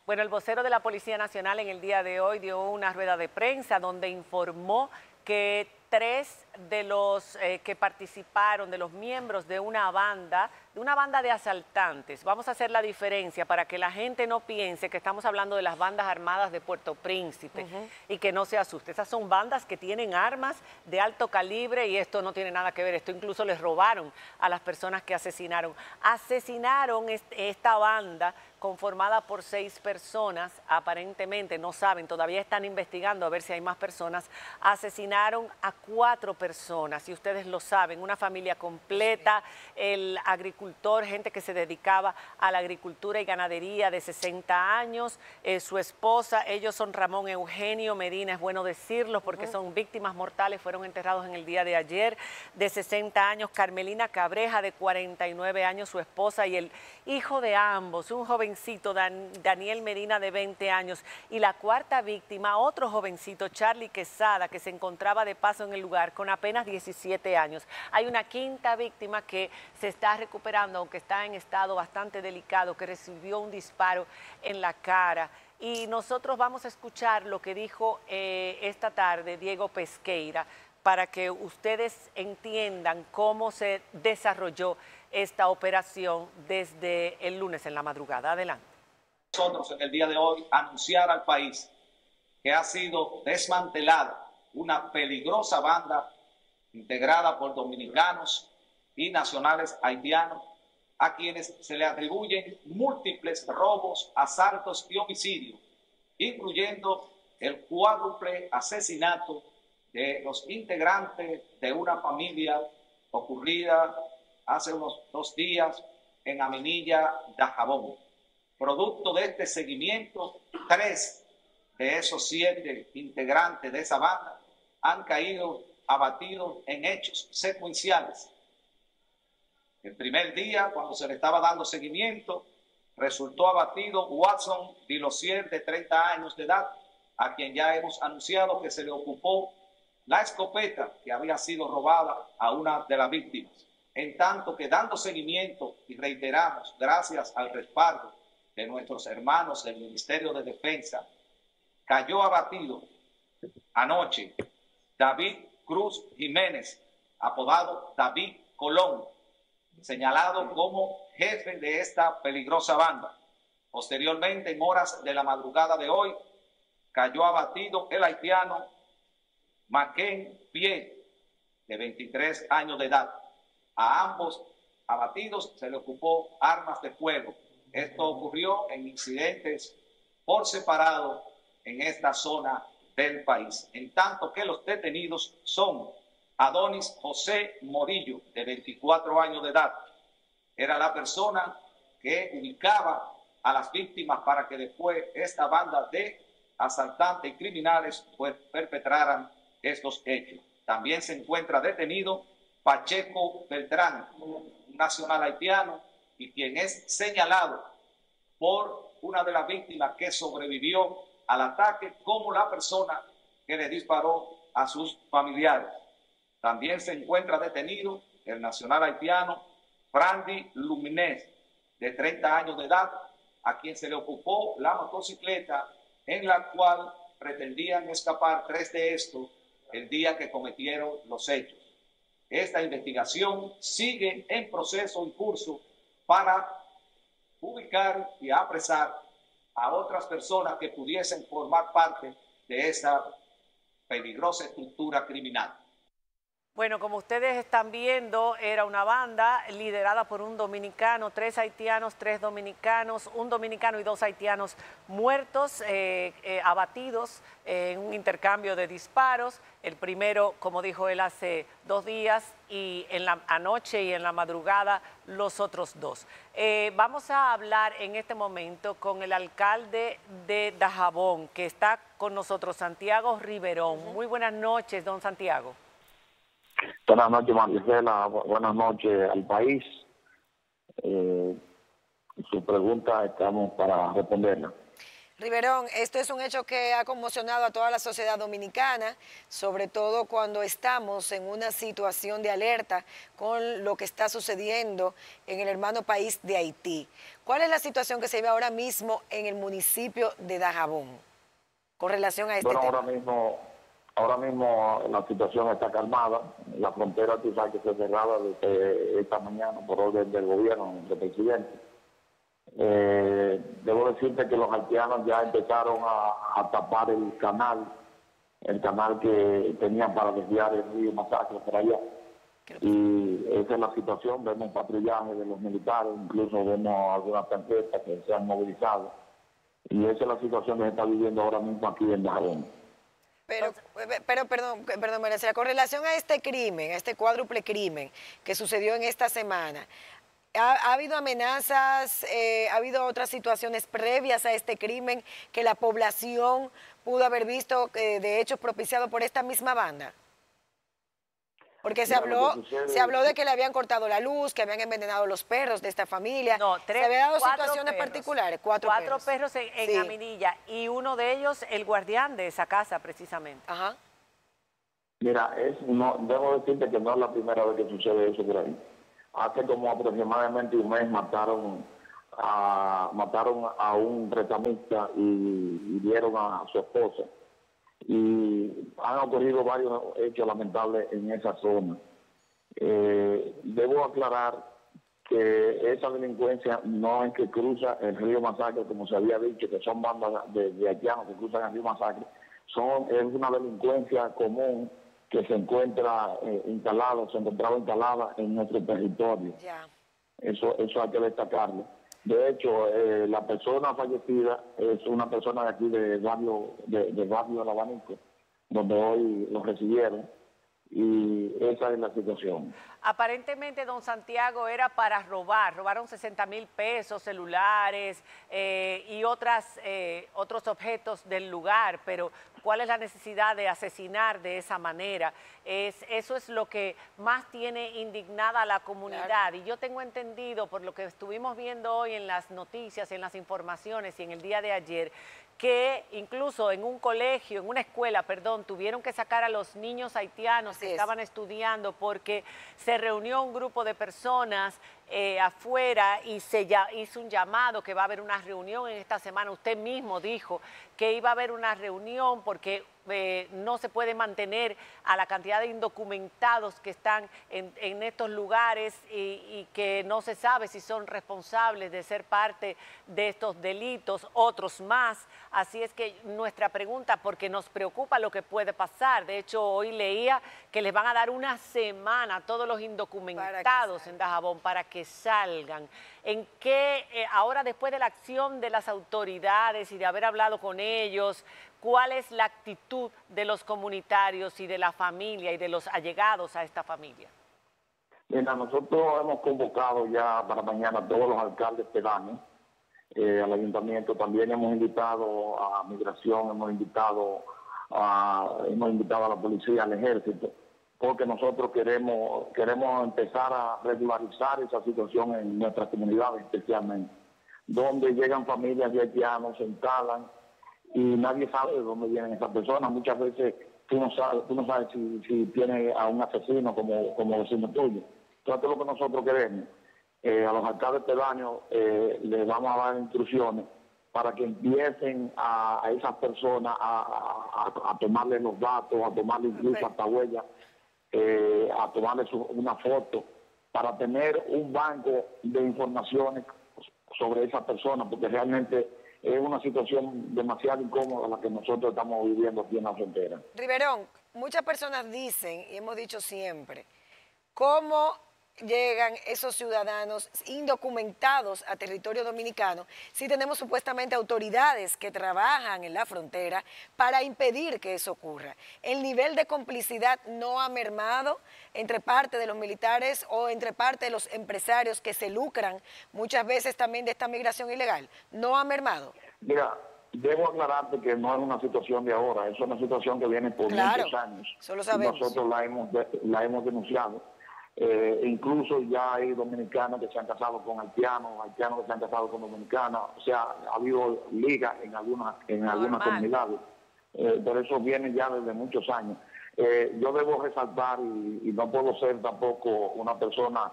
Bueno, el vocero de la Policía Nacional en el día de hoy dio una rueda de prensa donde informó que 3 de los que participaron, de los miembros de una banda de asaltantes. Vamos a hacer la diferencia para que la gente no piense que estamos hablando de las bandas armadas de Puerto Príncipe y que no se asuste. Esas son bandas que tienen armas de alto calibre y esto no tiene nada que ver. Esto incluso les robaron a las personas que asesinaron. Asesinaron esta banda conformada por 6 personas, aparentemente, no saben, todavía están investigando a ver si hay más personas. Asesinaron a 4 personas, y ustedes lo saben, una familia completa, el agricultor, gente que se dedicaba a la agricultura y ganadería de 60 años, su esposa, ellos son Ramón Eugenio Medina, es bueno decirlo porque son víctimas mortales, fueron enterrados en el día de ayer, de 60 años, Carmelina Cabreja, de 49 años, su esposa, y el hijo de ambos, un jovencito, Daniel Medina, de 20 años, y la 4ª víctima, otro jovencito, Charlie Quesada, que se encontraba de paso en el lugar con apenas 17 años. Hay una 5ª víctima que se está recuperando, aunque está en estado bastante delicado, que recibió un disparo en la cara. Y nosotros vamos a escuchar lo que dijo esta tarde Diego Pesqueira, para que ustedes entiendan cómo se desarrolló esta operación desde el lunes en la madrugada. Adelante. Nosotros en el día de hoy anunciar al país que ha sido desmantelada una peligrosa banda integrada por dominicanos y nacionales haitianos, a quienes se le atribuyen múltiples robos, asaltos y homicidios, incluyendo el cuádruple asesinato de los integrantes de una familia ocurrida hace unos 2 días en Aminilla, Dajabón. Producto de este seguimiento, 3 de esos 7 integrantes de esa banda han caído abatidos en hechos secuenciales. El primer día, cuando se le estaba dando seguimiento, resultó abatido Watson Dilosier, de 30 años de edad, a quien ya hemos anunciado que se le ocupó la escopeta que había sido robada a una de las víctimas. En tanto que, dando seguimiento, y reiteramos, gracias al respaldo de nuestros hermanos del Ministerio de Defensa, cayó abatido anoche David Cruz Jiménez, apodado David Colón, señalado como jefe de esta peligrosa banda. Posteriormente, en horas de la madrugada de hoy, cayó abatido el haitiano Maquén Pie, de 23 años de edad. A ambos abatidos se le ocupó armas de fuego. Esto ocurrió en incidentes por separado en esta zona del país. En tanto que los detenidos son Adonis José Morillo, de 24 años de edad. Era la persona que ubicaba a las víctimas para que después esta banda de asaltantes y criminales pues perpetraran estos hechos. También se encuentra detenido Pacheco Beltrán, un nacional haitiano, y quien es señalado por una de las víctimas que sobrevivió al ataque como la persona que le disparó a sus familiares. También se encuentra detenido el nacional haitiano Frandy Luminés, de 30 años de edad, a quien se le ocupó la motocicleta en la cual pretendían escapar 3 de estos el día que cometieron los hechos. Esta investigación sigue en proceso, en curso, para ubicar y apresar a otras personas que pudiesen formar parte de esa peligrosa estructura criminal. Bueno, como ustedes están viendo, era una banda liderada por un dominicano, 3 haitianos, 3 dominicanos, un dominicano y 2 haitianos muertos, abatidos en un intercambio de disparos. El primero, como dijo él, hace 2 días, y en la anoche y en la madrugada los otros 2. Vamos a hablar en este momento con el alcalde de Dajabón, que está con nosotros, Santiago Riverón. Muy buenas noches, don Santiago. Buenas noches, Marisela. Buenas noches al país. Su pregunta estamos para responderla. Riverón, esto es un hecho que ha conmocionado a toda la sociedad dominicana, sobre todo cuando estamos en una situación de alerta con lo que está sucediendo en el hermano país de Haití. ¿Cuál es la situación que se vive ahora mismo en el municipio de Dajabón con relación a este Bueno, tema? ahora mismo la situación está calmada. La frontera, tú sabes que fue cerrada desde esta mañana por orden del gobierno, del presidente. Debo decirte que los haitianos ya empezaron a tapar el canal que tenían para desviar el río Masacre por allá. Y esa es la situación. Vemos patrullaje de los militares, incluso vemos algunas tanquetas que se han movilizado. Y esa es la situación que se está viviendo ahora mismo aquí en Dajabón. Perdón, Merecía, con relación a este crimen, a este cuádruple crimen que sucedió en esta semana, ¿ha habido amenazas, ha habido otras situaciones previas a este crimen que la población pudo haber visto, de hecho, propiciado por esta misma banda? Porque se habló de que le habían cortado la luz, que habían envenenado los perros de esta familia. No, ¿Se habían dado cuatro situaciones perros. particulares? Cuatro perros en Sí. Aminilla, y uno de ellos el guardián de esa casa, precisamente. Ajá. Mira, debo decirte que no es la primera vez que sucede eso por ahí. Hace como aproximadamente un mes mataron a un prestamista y hirieron a su esposa. Y han ocurrido varios hechos lamentables en esa zona. Debo aclarar que esa delincuencia no es que cruza el río Masacre, como se había dicho, que son bandas de haitianos que cruzan el río Masacre. Es una delincuencia común que se encontraba instalada en nuestro territorio. Ya. Eso hay que destacarlo. De hecho, la persona fallecida es una persona de aquí del barrio del Abanico, donde hoy lo recibieron, y esa es la situación. Aparentemente, don Santiago, era para robaron 60.000 pesos, celulares y otros objetos del lugar, pero ¿cuál es la necesidad de asesinar de esa manera? Eso es lo que más tiene indignada a la comunidad. Claro. Y yo tengo entendido, por lo que estuvimos viendo hoy en las noticias, en las informaciones y en el día de ayer, que incluso en un colegio, en una escuela, perdón, tuvieron que sacar a los niños haitianos que estaban estudiando porque se reunió un grupo de personas afuera y se hizo un llamado que va a haber una reunión en esta semana. Usted mismo dijo que iba a haber una reunión porque no se puede mantener a la cantidad de indocumentados que están en estos lugares y que no se sabe si son responsables de ser parte de estos delitos, otros más. Así es que nuestra pregunta, porque nos preocupa lo que puede pasar. De hecho, hoy leía que les van a dar una semana a todos los indocumentados en Dajabón para que salgan. ¿En qué, ahora después de la acción de las autoridades y de haber hablado con ellos, cuál es la actitud de los comunitarios y de la familia y de los allegados a esta familia? Mira, nosotros hemos convocado ya para mañana a todos los alcaldes pedáneos, al ayuntamiento. También hemos invitado a Migración, hemos invitado a la policía, al ejército, porque nosotros queremos empezar a regularizar esa situación en nuestras comunidades, especialmente, donde llegan familias de haitianos, se instalan, y nadie sabe de dónde vienen esas personas. Muchas veces tú no sabes si tiene a un asesino como vecino tuyo. Entonces, lo que nosotros queremos, a los alcaldes pedáneos les vamos a dar instrucciones para que empiecen a esas personas a tomarle los datos, a tomarle incluso hasta huellas, a tomarle una foto, para tener un banco de informaciones sobre esas personas, porque realmente es una situación demasiado incómoda la que nosotros estamos viviendo aquí en la frontera. Riverón, muchas personas dicen, y hemos dicho siempre, ¿cómo llegan esos ciudadanos indocumentados a territorio dominicano si tenemos supuestamente autoridades que trabajan en la frontera para impedir que eso ocurra? El nivel de complicidad no ha mermado entre parte de los militares o entre parte de los empresarios que se lucran muchas veces también de esta migración ilegal. ¿No ha mermado? Mira, debo aclararte que no es una situación de ahora, es una situación que viene por muchos años. Eso lo sabemos. Nosotros la hemos denunciado. Incluso ya hay dominicanos que se han casado con haitianos, haitianos que se han casado con dominicanas, o sea, ha habido ligas en algunas comunidades, pero eso viene ya desde muchos años. Yo debo resaltar, y no puedo ser tampoco una persona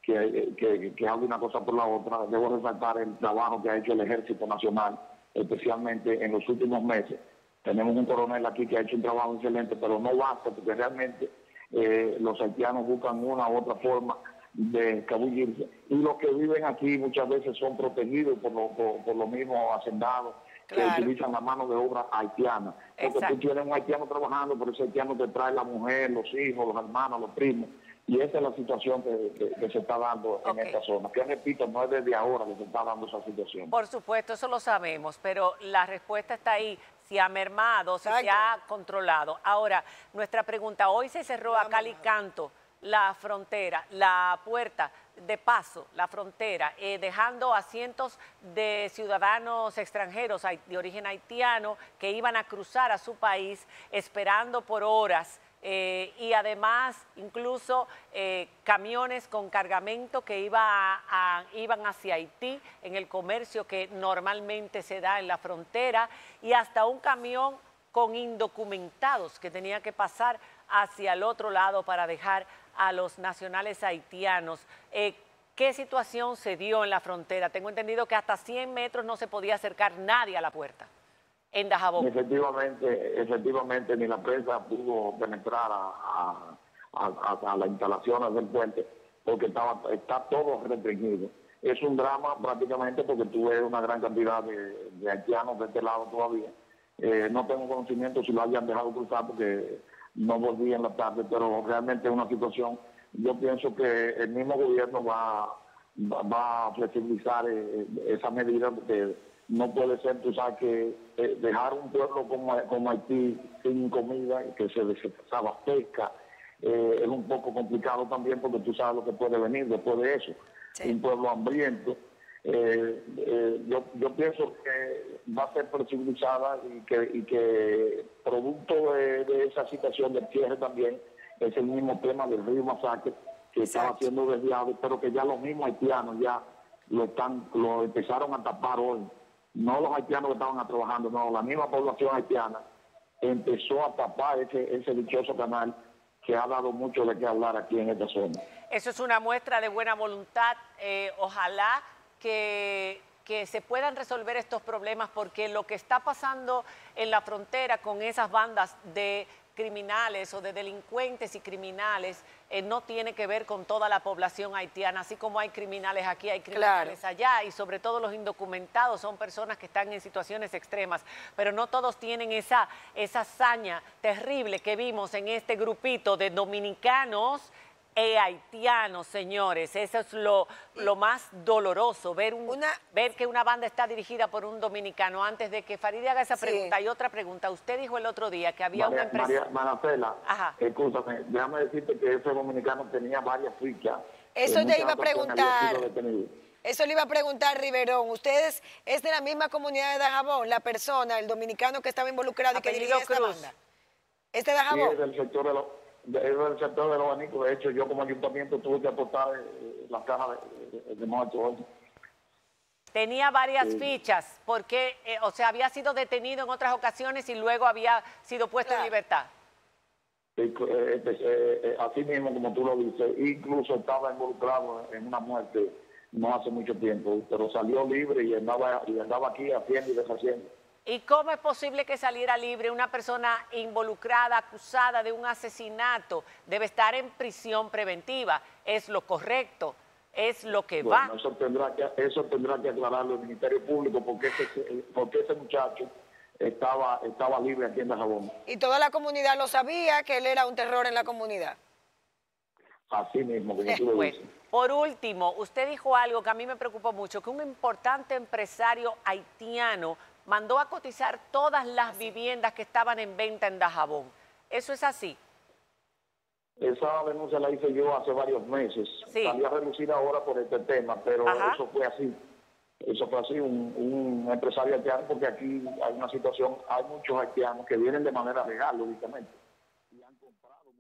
que hable una cosa por la otra, debo resaltar el trabajo que ha hecho el Ejército Nacional, especialmente en los últimos meses. Tenemos un coronel aquí que ha hecho un trabajo excelente, pero no basta, porque realmente los haitianos buscan una u otra forma de escabullirse, y los que viven aquí muchas veces son protegidos por los mismos hacendados, Claro. que utilizan la mano de obra haitiana. Porque Exacto. tú tienes un haitiano trabajando, pero ese haitiano te trae la mujer, los hijos, los hermanos, los primos. Y esa es la situación que se está dando en esta zona. Que repito, no es desde ahora que se está dando esa situación. Por supuesto, eso lo sabemos, pero la respuesta está ahí. Si ha mermado, si se ha controlado. Ahora, nuestra pregunta, hoy se cerró a cal y canto la frontera, la puerta de paso, la frontera, dejando a cientos de ciudadanos extranjeros de origen haitiano que iban a cruzar a su país esperando por horas. Y además incluso camiones con cargamento que iban hacia Haití en el comercio que normalmente se da en la frontera, y hasta un camión con indocumentados que tenía que pasar hacia el otro lado para dejar a los nacionales haitianos. ¿Qué situación se dio en la frontera? Tengo entendido que hasta 100 metros no se podía acercar nadie a la puerta en Dajabón. Efectivamente, ni la prensa pudo penetrar a las instalaciones del puente porque está todo restringido. Es un drama prácticamente porque tú ves una gran cantidad de haitianos de este lado todavía. No tengo conocimiento si lo hayan dejado cruzar porque no volví en la tarde, pero realmente es una situación. Yo pienso que el mismo gobierno va a flexibilizar esa medida porque no puede ser, tú sabes, que dejar un pueblo como Haití sin comida, que se desabastezca, es un poco complicado también porque tú sabes lo que puede venir después de eso. Sí. Un pueblo hambriento. Yo pienso que va a ser flexibilizada y que producto de esa situación del cierre también es el mismo tema del río Masacre que estaba siendo desviado, pero que ya los mismos haitianos ya lo empezaron a tapar hoy. No los haitianos que estaban trabajando, no, la misma población haitiana empezó a tapar ese dichoso canal que ha dado mucho de qué hablar aquí en esta zona. Eso es una muestra de buena voluntad. Ojalá que se puedan resolver estos problemas, porque lo que está pasando en la frontera con esas bandas de criminales o de delincuentes y criminales no tiene que ver con toda la población haitiana. Así como hay criminales aquí, hay criminales allá, y sobre todo los indocumentados son personas que están en situaciones extremas, pero no todos tienen esa hazaña terrible que vimos en este grupito de dominicanos haitianos, señores. Eso es lo más doloroso, ver que una banda está dirigida por un dominicano. Antes de que Farideh haga esa pregunta, hay otra pregunta. Usted dijo el otro día que había una empresa... Maracela, escúchame, déjame decirte que ese dominicano tenía varias fichas. Eso te iba a preguntar. Eso le iba a preguntar, Riverón. ¿Ustedes es de la misma comunidad de Dajabón, la persona, el dominicano que estaba involucrado y que dirigía esta banda? ¿Es de Dajabón? Sí, es del sector del sector de los abanicos. De hecho, yo como ayuntamiento tuve que aportar la caja de muertos. Tenía varias fichas, porque, o sea, había sido detenido en otras ocasiones y luego había sido puesto en libertad. Así mismo, como tú lo dices, incluso estaba involucrado en una muerte no hace mucho tiempo, pero salió libre y andaba aquí haciendo y deshaciendo. ¿Y cómo es posible que saliera libre una persona involucrada, acusada de un asesinato? Debe estar en prisión preventiva. ¿Es lo correcto? ¿Es lo que va? Eso tendrá que aclararlo el Ministerio Público, porque ese muchacho estaba libre aquí en Dajabón. ¿Y toda la comunidad lo sabía, que él era un terror en la comunidad? Así mismo, como tú lo dices. Por último, usted dijo algo que a mí me preocupó mucho, que un importante empresario haitiano mandó a cotizar todas las viviendas que estaban en venta en Dajabón. ¿Eso es así? Esa denuncia la hice yo hace varios meses. Salió a relucir ahora por este tema, pero eso fue así. Eso fue así, un empresario haitiano, porque aquí hay una situación, hay muchos haitianos que vienen de manera legal, lógicamente, y han comprado muchas viviendas.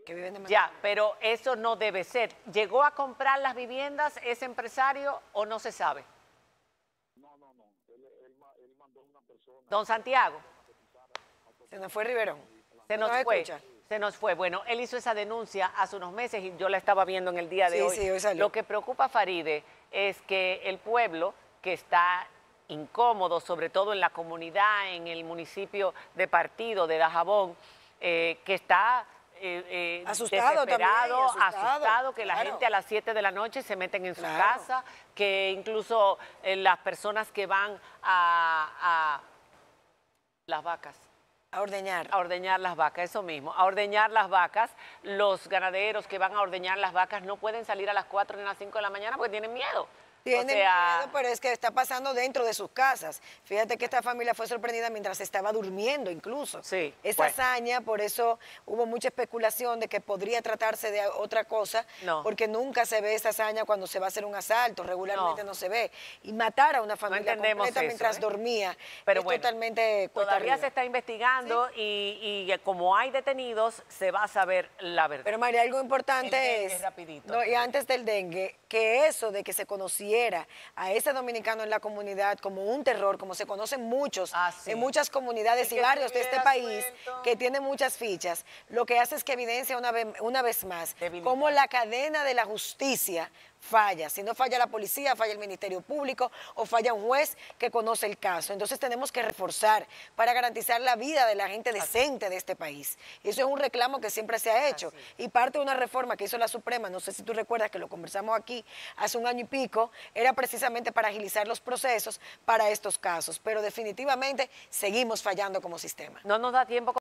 Que viven de Ya, pero eso no debe ser. ¿Llegó a comprar las viviendas ese empresario o no se sabe? No. Él mandó una persona. Don Santiago, Se nos fue Riverón. se nos ¿Nos fue. escucha? Se nos fue. Bueno, él hizo esa denuncia hace unos meses y yo la estaba viendo en el día de Sí, hoy. sí, hoy salió. Lo que preocupa a Faride es que el pueblo que está incómodo, sobre todo en la comunidad, en el municipio de Partido de Dajabón, que está Asustado también, desesperado, asustado, asustado, que la claro. gente a las 7 de la noche se meten en su Claro. casa, que incluso las personas que van a las vacas. A ordeñar. A ordeñar las vacas, eso mismo, a ordeñar las vacas. Los ganaderos que van a ordeñar las vacas no pueden salir a las 4 ni a las 5 de la mañana porque tienen miedo. Tienen miedo, pero es que está pasando dentro de sus casas. Fíjate que esta familia fue sorprendida mientras estaba durmiendo incluso. Sí, Esa bueno. hazaña, por eso hubo mucha especulación de que podría tratarse de otra cosa, No. porque nunca se ve esa hazaña cuando se va a hacer un asalto, regularmente no se ve. Y matar a una familia entendemos completa eso, mientras ¿eh? dormía Pero es bueno, totalmente cuesta Todavía arriba. se está investigando y como hay detenidos, se va a saber la verdad. Pero María, algo El importante dengue, es, rapidito. no, y antes del dengue, que eso de que se conociera a ese dominicano en la comunidad como un terror, como se conocen muchos Sí. en muchas comunidades Y y que barrios de este estuviera país, suelto. que tiene muchas fichas, lo que hace es que evidencia una vez más Debilidad. cómo la cadena de la justicia falla. Si no falla la policía, falla el Ministerio Público o falla un juez que conoce el caso. Entonces tenemos que reforzar para garantizar la vida de la gente decente de este país. Y eso es un reclamo que siempre se ha hecho. Y parte de una reforma que hizo la Suprema, no sé si tú recuerdas que lo conversamos aquí hace un año y pico, era precisamente para agilizar los procesos para estos casos. Pero definitivamente seguimos fallando como sistema. No nos da tiempo.